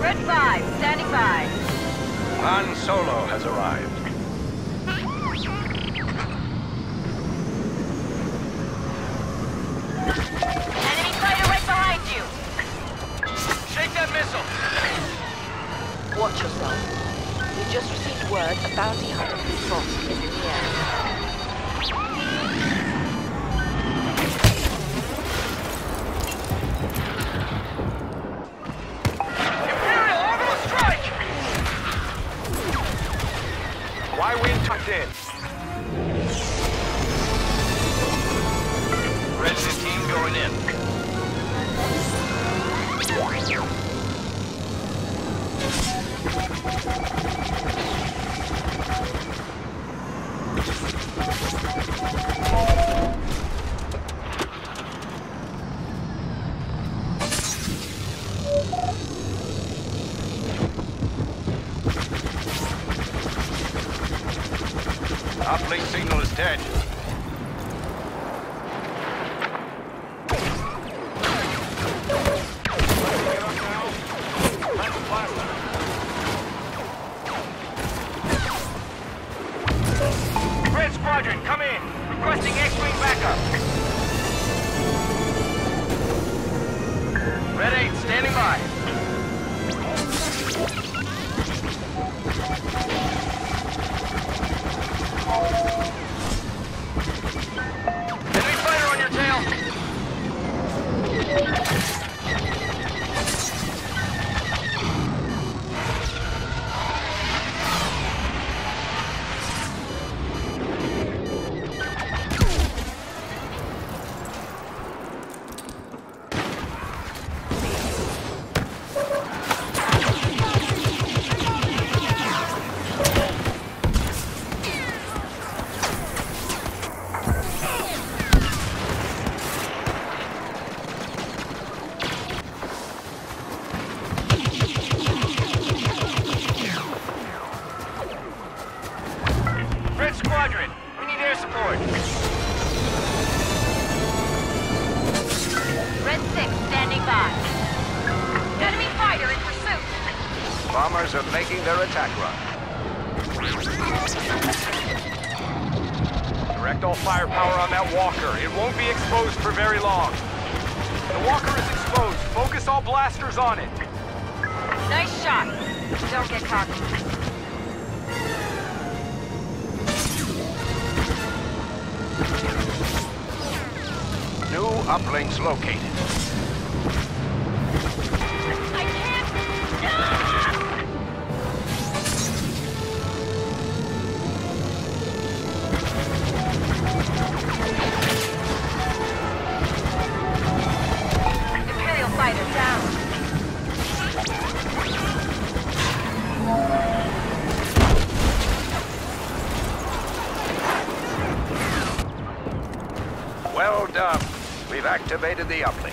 Red 5, standing by. Han Solo has arrived. Enemy fighter right behind you. Take that missile! Watch yourself. We just received word a bounty hunter from Frost is in the air. Imperial orbital strike! Y-wing tucked in. Red 15 going in. Uplink signal is dead. Red Squadron, come in. Requesting X-Wing backup. Red 8, standing by. Enemy fighter on your tail. Red Squadron, we need air support. Red 6, standing by. Enemy fighter in pursuit. Bombers are making their attack run. Direct all firepower on that walker. It won't be exposed for very long. The walker is exposed. Focus all blasters on it. Nice shot. Don't get cocky. New uplinks located. I can't. Imperial fighter down. Well done. We've activated the uplink.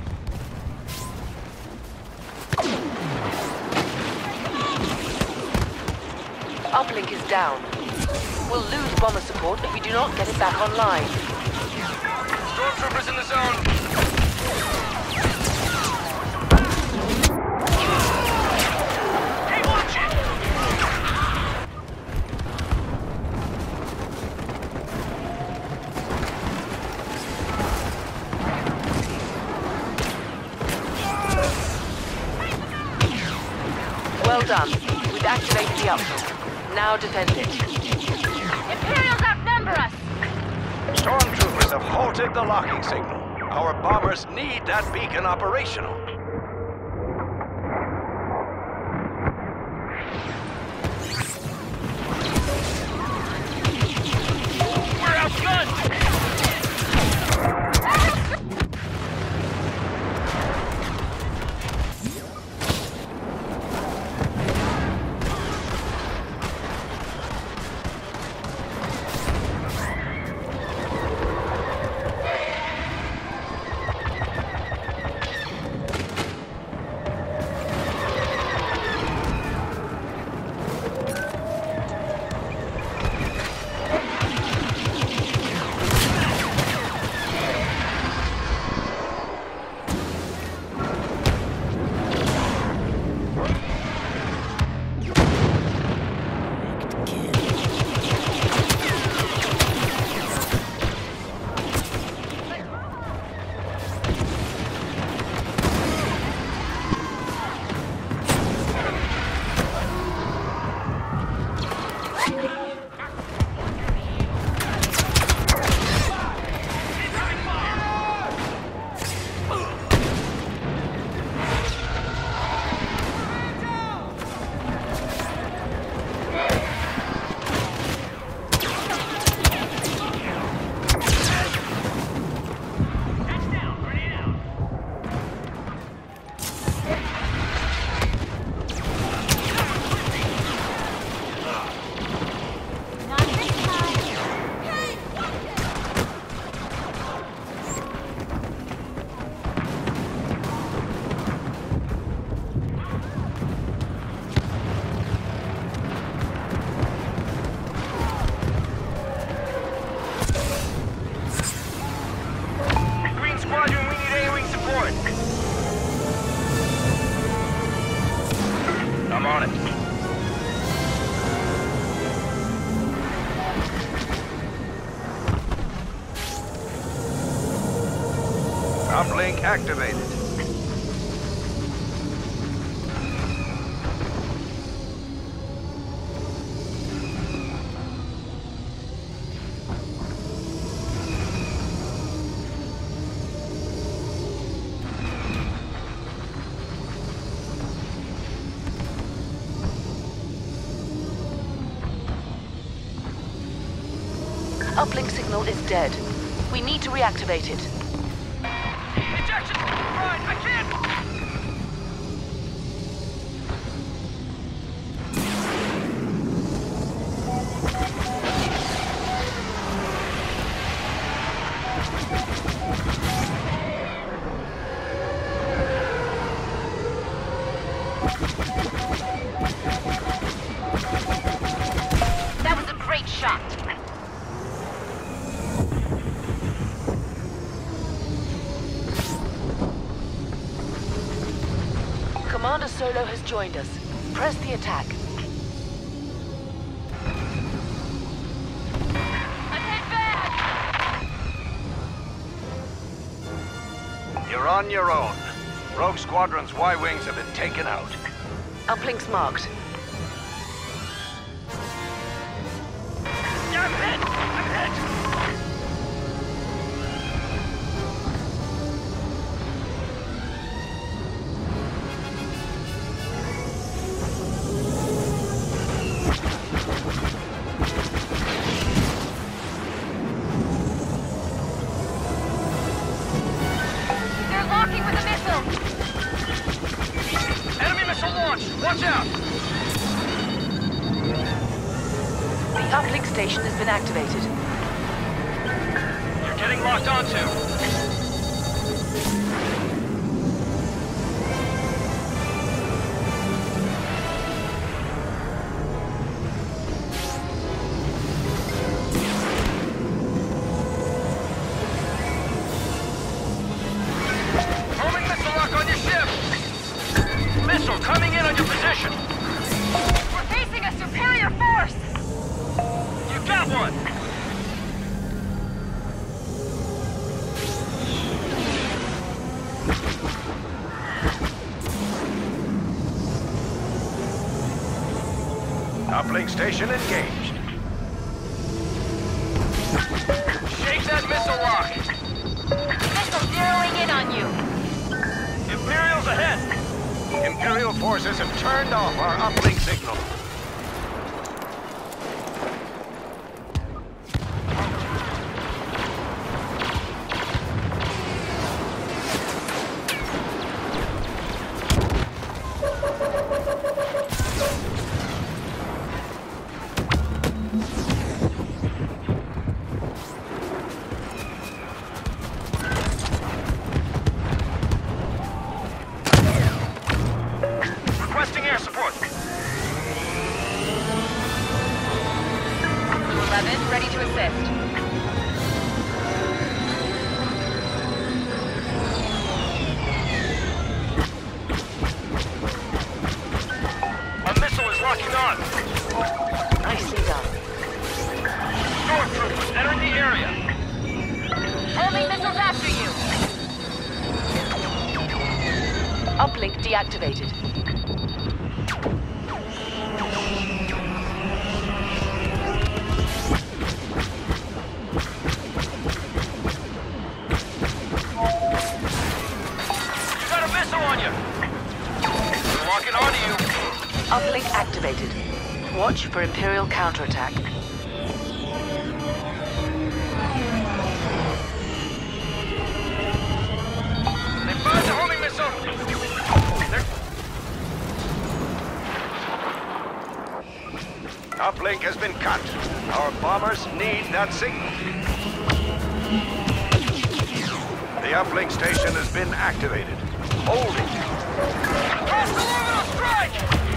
Uplink is down. We'll lose bomber support if we do not get it back online. Stormtroopers in the zone. Hey, watch it! Well done. We've activated the uplink. Now defend it. Imperials outnumber us. Stormtroopers have halted the locking signal. Our bombers need that beacon operational. We're outgunned! Uplink activated. Uplink signal is dead. We need to reactivate it. Ejection! Right, I can't! That was a great shot. Commander Solo has joined us. Press the attack. I'm hit bad! You're on your own. Rogue Squadron's Y-Wings have been taken out. Uplink's marked. I'm hit! I'm hit! They're locking with a missile! Enemy missile launch! Watch out! The uplink station has been activated. You're getting locked onto. Homing missile lock on your ship! Missile coming in on your position! We're facing a superior force! You got one! Uplink station engaged. Shake that missile lock! Missile zeroing in on you! Imperial's ahead! Imperial forces have turned off our uplink signal. Requesting air support! 11, ready to assist. A missile is locking on! Nicely done. Stormtroopers entering the area! Homing missiles after you! Uplink deactivated. You got a missile on you! We're locking onto you! Uplink activated. Watch for Imperial counterattack. They fired the homing missile! Uplink has been cut. Our bombers need that signal. The uplink station has been activated. Hold it. Cross-terminal strike!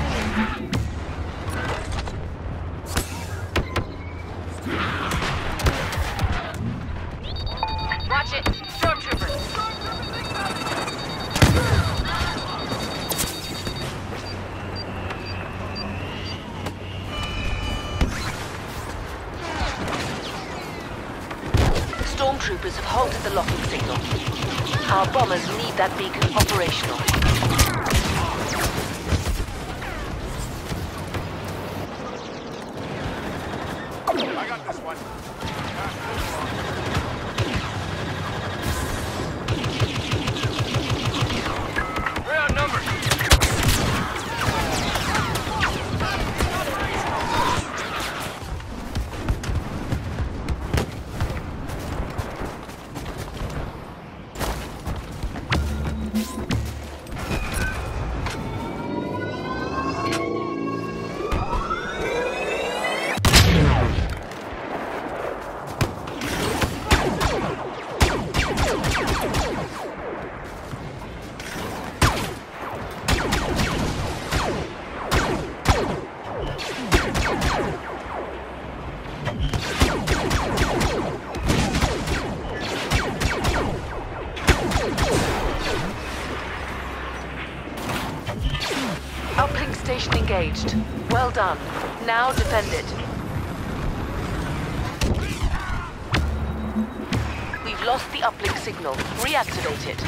Watch it! Stormtroopers! Stormtroopers have halted the locking signal. Our bombers need that beacon operational. I got this one. We're outnumbered. Uplink station engaged. Well done. Now defend it. We've lost the uplink signal. Reactivate it.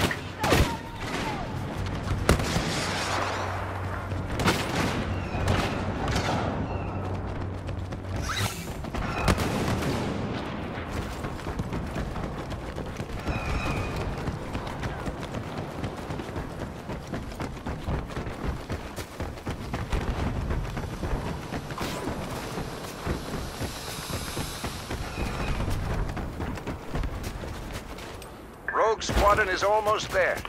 Rogue Squadron is almost there.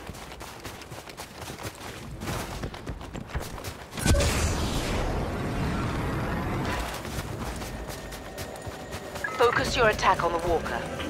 Focus your attack on the walker.